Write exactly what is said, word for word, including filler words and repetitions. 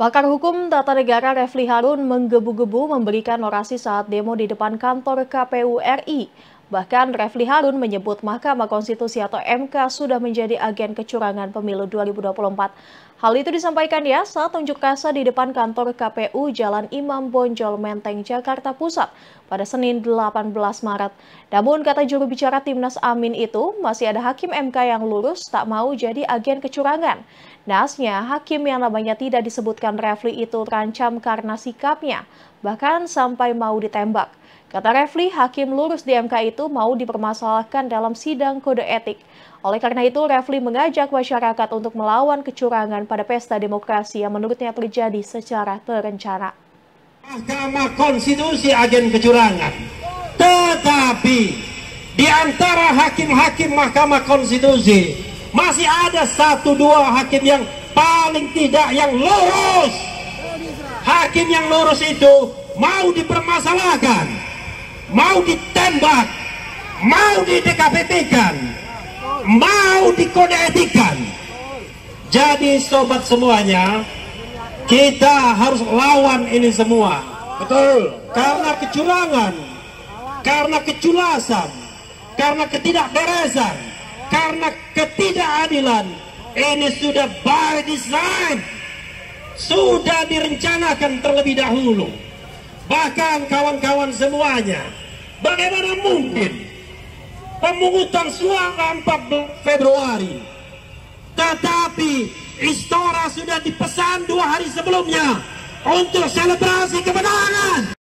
Pakar Hukum Tata Negara Refli Harun menggebu-gebu memberikan orasi saat demo di depan kantor K P U R I. Bahkan Refli Harun menyebut Mahkamah Konstitusi atau M K sudah menjadi agen kecurangan pemilu dua ribu dua puluh empat. Hal itu disampaikan dia saat unjuk rasa di depan kantor K P U Jalan Imam Bonjol Menteng, Jakarta Pusat pada Senin delapan belas Maret. Namun kata juru bicara Timnas Amin itu, masih ada hakim M K yang lurus tak mau jadi agen kecurangan. Naasnya, hakim yang namanya tidak disebutkan Refli itu terancam karena sikapnya, bahkan sampai mau ditembak. Kata Refli, hakim lurus di M K itu mau dipermasalahkan dalam sidang kode etik. Oleh karena itu, Refli mengajak masyarakat untuk melawan kecurangan pada pesta demokrasi yang menurutnya terjadi secara terencana. Mahkamah Konstitusi agen kecurangan, tetapi di antara hakim-hakim Mahkamah Konstitusi masih ada satu dua hakim yang paling tidak yang lurus. Hakim yang lurus itu mau dipermasalahkan, mau ditembak, mau di D K P P-kan, mau dikode etikan. Jadi sobat semuanya, kita harus lawan ini semua. Betul. Karena kecurangan, karena keculasan, karena ketidakberesan, karena ketidakadilan, ini sudah by design, sudah direncanakan terlebih dahulu. Bahkan kawan-kawan semuanya, bagaimana mungkin pemungutan suara empat belas Februari, tetapi Istora sudah dipesan dua hari sebelumnya untuk selebrasi kemenangan.